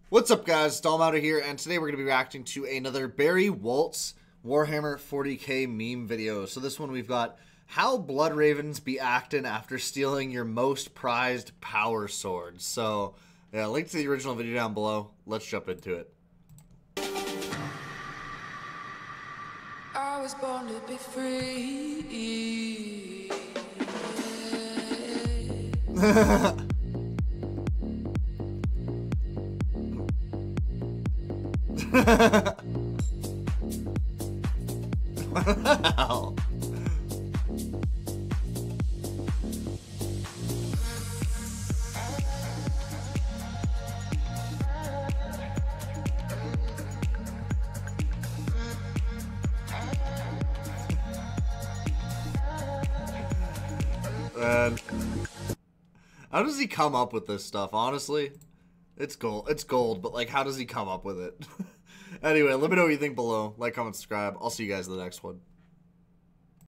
What's up, guys? Dalmouter here, and today we're going to be reacting to another Barry Waltz Warhammer 40k meme video. So this one we've got how Blood Ravens be acting after stealing your most prized power sword. So yeah, link to the original video down below. Let's jump into it. I was born to be free. Wow. Man, how does he come up with this stuff? Honestly, it's gold. It's gold, but like, how does he come up with it? Anyway, let me know what you think below. Like, comment, subscribe. I'll see you guys in the next one.